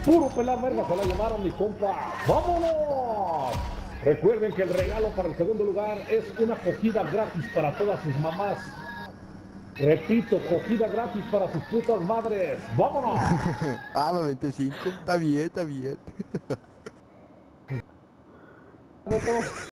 Puro pelar verga, se la llamaron mi compa. ¡Vámonos! Recuerden que el regalo para el segundo lugar es una acogida gratis para todas sus mamás. Repito, acogida gratis para sus putas madres. ¡Vámonos! Ah, 95. Está bien, está bien. Beto.